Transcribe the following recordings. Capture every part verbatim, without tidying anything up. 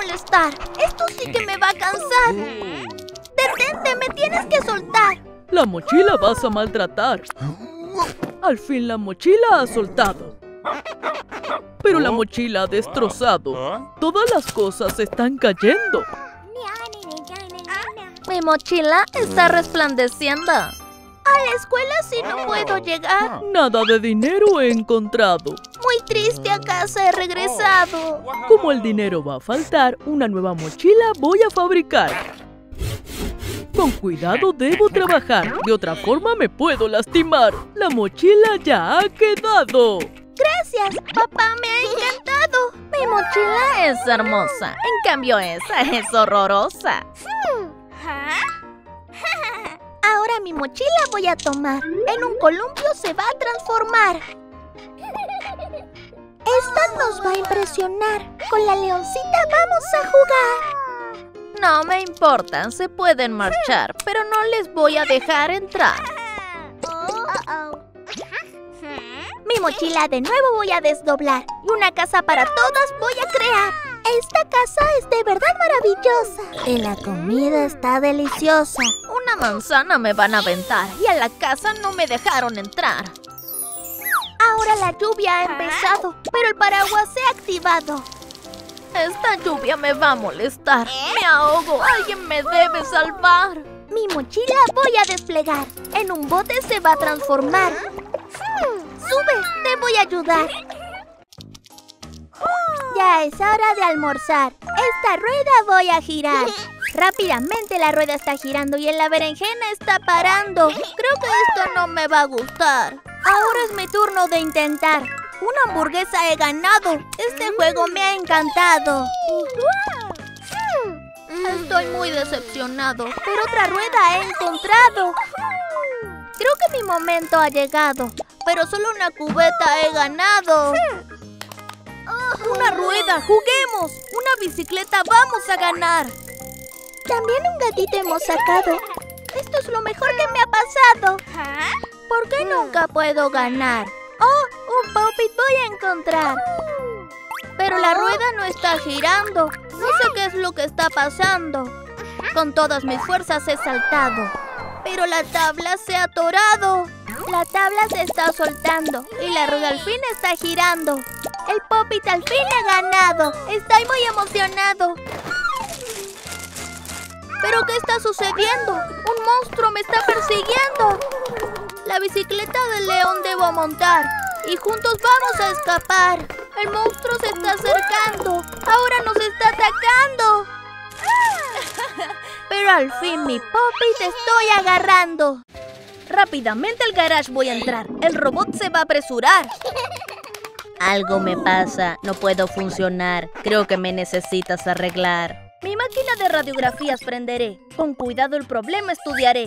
molestar. Esto sí que me va a cansar. ¡Detente! ¡Me tienes que soltar! La mochila vas a maltratar. Al fin la mochila ha soltado. Pero la mochila ha destrozado. Todas las cosas están cayendo. Mi mochila está resplandeciendo. A la escuela sí no puedo llegar. Nada de dinero he encontrado. Muy triste, a casa he regresado. Como el dinero va a faltar, una nueva mochila voy a fabricar. Con cuidado debo trabajar, de otra forma me puedo lastimar. La mochila ya ha quedado. Gracias, papá, me ha encantado. Mi mochila es hermosa, en cambio esa es horrorosa. Ahora mi mochila voy a tomar. En un columpio se va a transformar. Esta nos va a impresionar. Con la leoncita vamos a jugar. No me importa, se pueden marchar, pero no les voy a dejar entrar. Mi mochila de nuevo voy a desdoblar y una casa para todas voy a crear. Esta casa es de verdad maravillosa y la comida está deliciosa. Una manzana me van a aventar y a la casa no me dejaron entrar. Ahora la lluvia ha empezado, pero el paraguas se ha activado. Esta lluvia me va a molestar. Me ahogo. Alguien me debe salvar. Mi mochila voy a desplegar. En un bote se va a transformar. ¡Sube! Te voy a ayudar. Ya es hora de almorzar. Esta rueda voy a girar. Rápidamente la rueda está girando y en la berenjena está parando. Creo que esto no me va a gustar. Ahora es mi turno de intentar. Una hamburguesa he ganado. Este juego me ha encantado. Estoy muy decepcionado, pero otra rueda he encontrado. Creo que mi momento ha llegado, pero solo una cubeta he ganado. Una rueda, juguemos. Una bicicleta, vamos a ganar. También un gatito hemos sacado. Esto es lo mejor que me ha pasado. ¿Por qué nunca puedo ganar? ¡Oh! Un Pop-It voy a encontrar. Pero la rueda no está girando. No sé qué es lo que está pasando. Con todas mis fuerzas he saltado. Pero la tabla se ha atorado. La tabla se está soltando y la rueda al fin está girando. El Pop-It al fin he ganado. Estoy muy emocionado. ¿Pero qué está sucediendo? Un monstruo me está persiguiendo. La bicicleta del león debo montar y juntos vamos a escapar. El monstruo se está acercando. Ahora nos está atacando. Pero al fin mi Pop-It estoy agarrando. Rápidamente al garage voy a entrar. El robot se va a apresurar. Algo me pasa. No puedo funcionar. Creo que me necesitas arreglar. Mi máquina de radiografías prenderé. Con cuidado el problema estudiaré.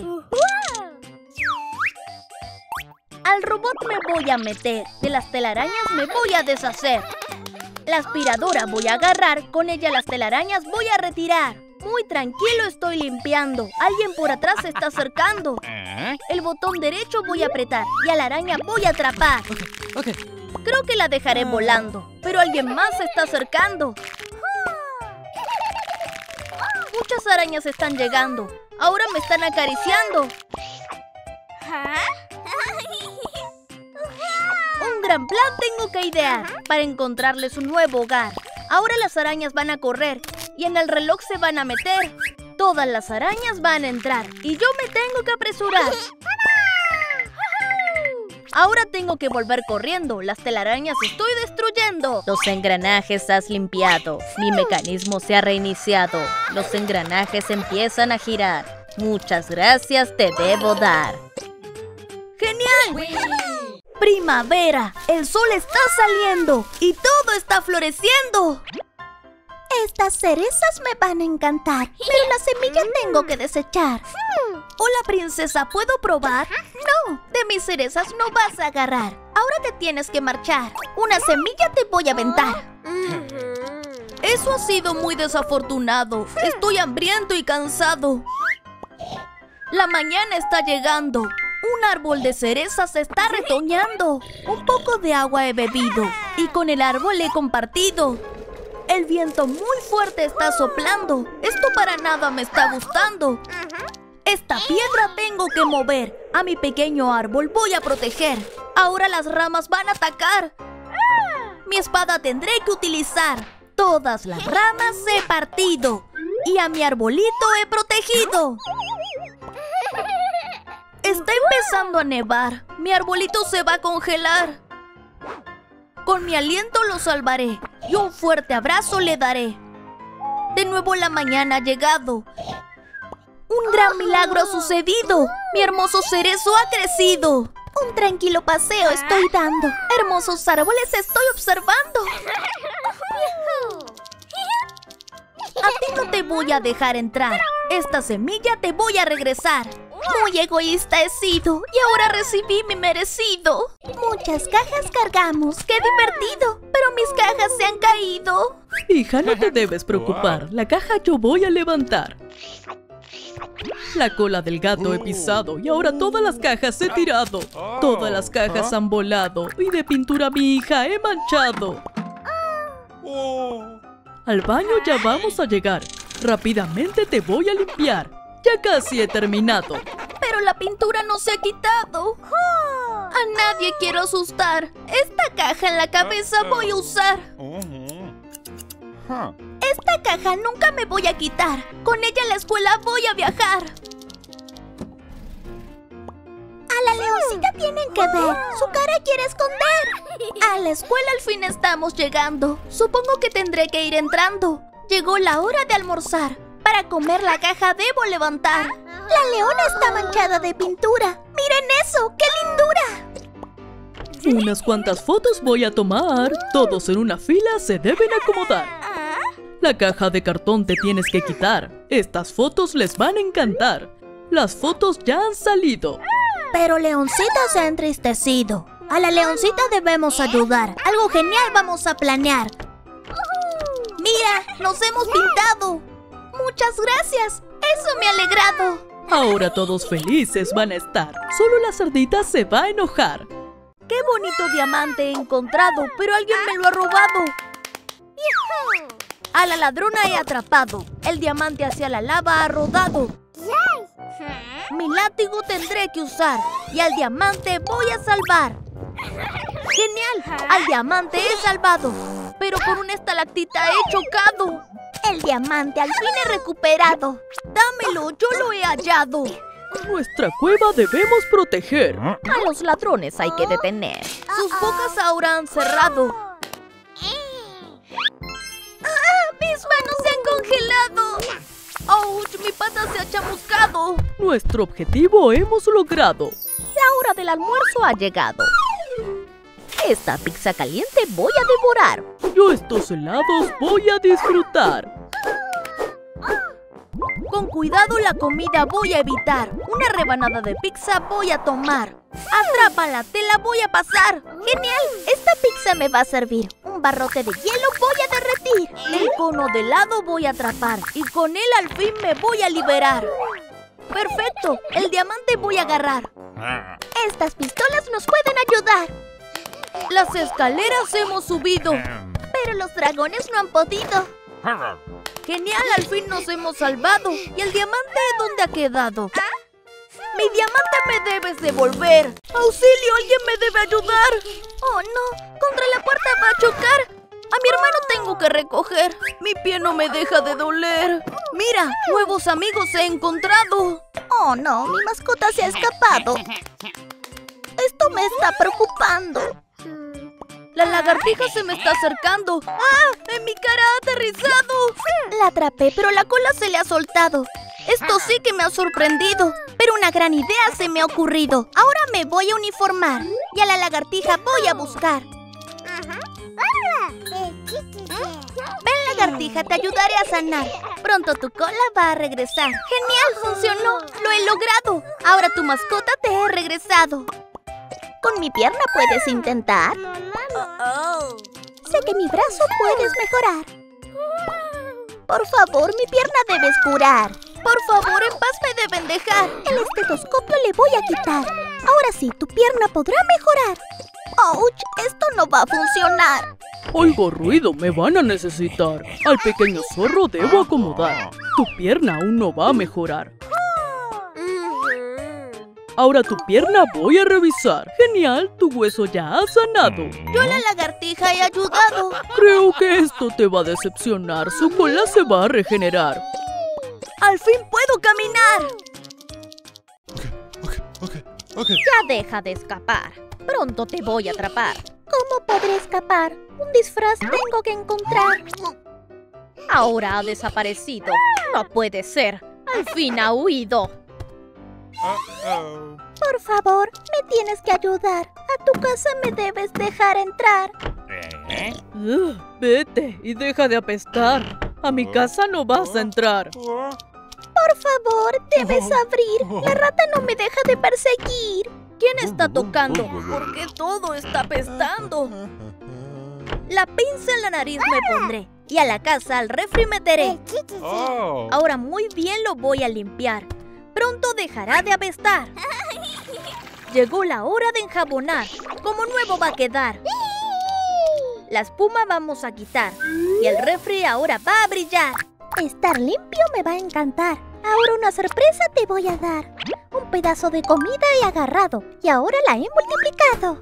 Al robot me voy a meter. De las telarañas me voy a deshacer. La aspiradora voy a agarrar. Con ella las telarañas voy a retirar. Muy tranquilo estoy limpiando. Alguien por atrás se está acercando. El botón derecho voy a apretar y a la araña voy a atrapar. Okay, okay. Creo que la dejaré volando, pero alguien más se está acercando. Muchas arañas están llegando. Ahora me están acariciando. Un gran plan tengo que idear para encontrarles un nuevo hogar. Ahora las arañas van a correr y en el reloj se van a meter. Todas las arañas van a entrar y yo me tengo que apresurar. Ahora tengo que volver corriendo. Las telarañas estoy destruyendo. Los engranajes has limpiado. Mi mecanismo se ha reiniciado. Los engranajes empiezan a girar. Muchas gracias te debo dar. ¡Genial! ¡Primavera! El sol está saliendo y todo está floreciendo. Estas cerezas me van a encantar, pero la semilla tengo que desechar. Hola, princesa, ¿puedo probar? No, de mis cerezas no vas a agarrar. Ahora te tienes que marchar. Una semilla te voy a aventar. Eso ha sido muy desafortunado. Estoy hambriento y cansado. La mañana está llegando. Un árbol de cerezas está retoñando. Un poco de agua he bebido y con el árbol he compartido. El viento muy fuerte está soplando. Esto para nada me está gustando. Esta piedra tengo que mover. A mi pequeño árbol voy a proteger. Ahora las ramas van a atacar. Mi espada tendré que utilizar. Todas las ramas he partido y a mi arbolito he protegido. Está empezando a nevar. Mi arbolito se va a congelar. Con mi aliento lo salvaré y un fuerte abrazo le daré. De nuevo la mañana ha llegado. Un gran milagro ha sucedido. Mi hermoso cerezo ha crecido. Un tranquilo paseo estoy dando. Hermosos árboles estoy observando. A ti no te voy a dejar entrar. Esta semilla te voy a regresar. Muy egoísta he sido y ahora recibí mi merecido. Muchas cajas cargamos, qué divertido. Pero mis cajas se han caído. Hija, no te debes preocupar. La caja yo voy a levantar. La cola del gato he pisado y ahora todas las cajas he tirado. Todas las cajas han volado y de pintura mi hija he manchado. Al baño ya vamos a llegar. Rápidamente te voy a limpiar. Ya casi he terminado. Pero la pintura no se ha quitado. A nadie quiero asustar. Esta caja en la cabeza voy a usar. Esta caja nunca me voy a quitar. Con ella a la escuela voy a viajar. A la leoncita tienen que ver. Su cara quiere esconder. A la escuela al fin estamos llegando. Supongo que tendré que ir entrando. Llegó la hora de almorzar. Para comer la caja debo levantar. La leona está manchada de pintura. ¡Miren eso! ¡Qué lindura! Unas cuantas fotos voy a tomar. Todos en una fila se deben acomodar. La caja de cartón te tienes que quitar. Estas fotos les van a encantar. Las fotos ya han salido. Pero Leoncita se ha entristecido. A la leoncita debemos ayudar. Algo genial vamos a planear. ¡Mira! ¡Nos hemos pintado! ¡Muchas gracias! ¡Eso me ha alegrado! Ahora todos felices van a estar. Solo la cerdita se va a enojar. ¡Qué bonito diamante he encontrado! ¡Pero alguien me lo ha robado! A la ladrona he atrapado. El diamante hacia la lava ha rodado. Mi látigo tendré que usar y al diamante voy a salvar. ¡Genial! Al diamante he salvado, pero con una estalactita he chocado. El diamante al fin he recuperado. Dámelo, yo lo he hallado. Nuestra cueva debemos proteger. A los ladrones hay que detener. Sus bocas ahora han cerrado. ¡Ah! ¡Mis manos se han congelado! ¡Ouch! ¡Mi pata se ha chamuscado! Nuestro objetivo hemos logrado. La hora del almuerzo ha llegado. Esta pizza caliente voy a devorar. Yo estos helados voy a disfrutar. Con cuidado la comida voy a evitar. Una rebanada de pizza voy a tomar. Atrápala, te la voy a pasar. ¡Genial! Esta pizza me va a servir. Un barrote de hielo voy a derretir. El cono de helado voy a atrapar. Y con él al fin me voy a liberar. ¡Perfecto! El diamante voy a agarrar. Estas pistolas nos pueden ayudar. Las escaleras hemos subido. Pero los dragones no han podido. ¡Genial! Al fin nos hemos salvado. ¿Y el diamante dónde ha quedado? ¡Mi diamante me debes devolver! ¡Auxilio! ¡Alguien me debe ayudar! ¡Oh, no! ¡Contra la puerta va a chocar! ¡A mi hermano tengo que recoger! ¡Mi pie no me deja de doler! ¡Mira! ¡Nuevos amigos he encontrado! ¡Oh, no! ¡Mi mascota se ha escapado! Esto me está preocupando. La lagartija se me está acercando. ¡Ah! ¡En mi cara ha aterrizado! La atrapé, pero la cola se le ha soltado. Esto sí que me ha sorprendido. Pero una gran idea se me ha ocurrido. Ahora me voy a uniformar. Y a la lagartija voy a buscar. Ven, lagartija, te ayudaré a sanar. Pronto tu cola va a regresar. ¡Genial! ¡Funcionó! ¡Lo he logrado! Ahora tu mascota te he regresado. ¿Con mi pierna puedes intentar? Sé que mi brazo puedes mejorar. Por favor, mi pierna debes curar. Por favor, en paz me deben dejar. El estetoscopio le voy a quitar. Ahora sí, tu pierna podrá mejorar. ¡Ouch! Esto no va a funcionar. Oigo ruido, me van a necesitar. Al pequeño zorro debo acomodar. Tu pierna aún no va a mejorar. Ahora tu pierna voy a revisar. Genial, tu hueso ya ha sanado. Yo a la lagartija he ayudado. Creo que esto te va a decepcionar. Su cola se va a regenerar. ¡Al fin puedo caminar! Okay, okay, okay. Ya deja de escapar. Pronto te voy a atrapar. ¿Cómo podré escapar? Un disfraz tengo que encontrar. Ahora ha desaparecido. No puede ser. Al fin ha huido. Uh-oh. Por favor, me tienes que ayudar. A tu casa me debes dejar entrar. Eh? Ugh, vete y deja de apestar. A mi casa no vas a entrar. Por favor, debes abrir. La rata no me deja de perseguir. ¿Quién está tocando? ¿Por qué todo está apestando? La pinza en la nariz me pondré. Y a la casa al refri meteré. Oh. Ahora muy bien lo voy a limpiar. Pronto dejará de apestar. Llegó la hora de enjabonar. Como nuevo va a quedar. La espuma vamos a quitar. Y el refri ahora va a brillar. Estar limpio me va a encantar. Ahora una sorpresa te voy a dar. Un pedazo de comida he agarrado. Y ahora la he multiplicado.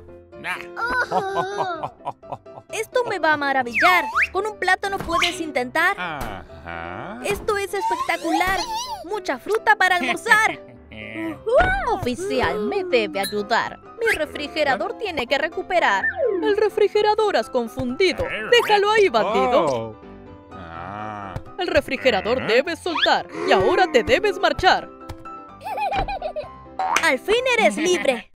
Esto me va a maravillar. ¿Con un plátano puedes intentar? Ajá. Esto es espectacular. Mucha fruta para almorzar. Oficial, me debe ayudar. Mi refrigerador tiene que recuperar. El refrigerador has confundido. Déjalo ahí, bandido. Oh. Ah. El refrigerador debes soltar. Y ahora te debes marchar. Al fin eres libre.